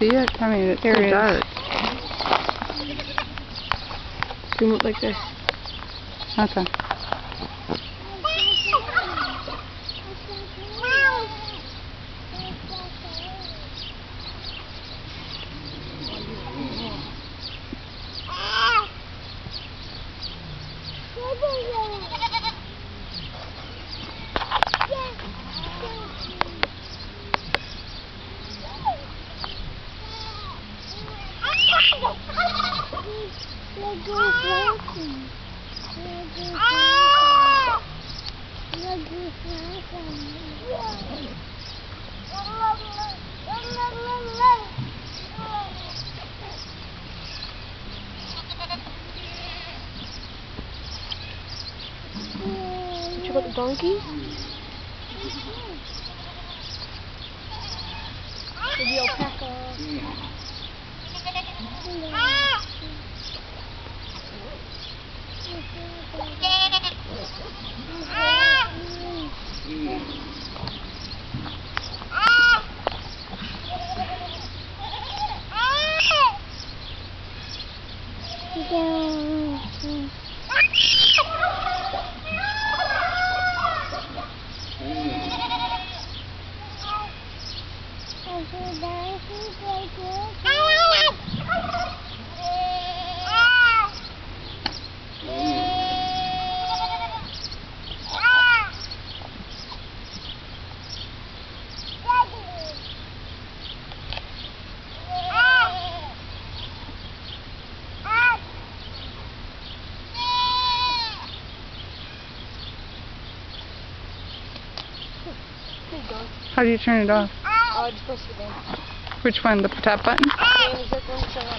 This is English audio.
See it? I mean, there it is. Zoom it like this. Okay. Check out the donkey. The alpaca. How do you turn it off? Just press it in. Which one? The top button?